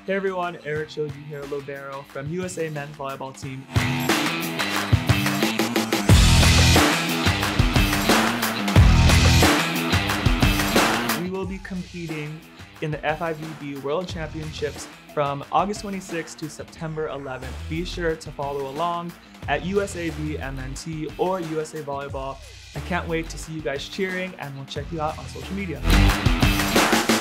Hey everyone, Erik Shoji here, libero from USA Men's Volleyball Team. We will be competing in the FIVB World Championships from August 26th to September 11th. Be sure to follow along at USAV MNT or USA Volleyball. I can't wait to see you guys cheering, and we'll check you out on social media.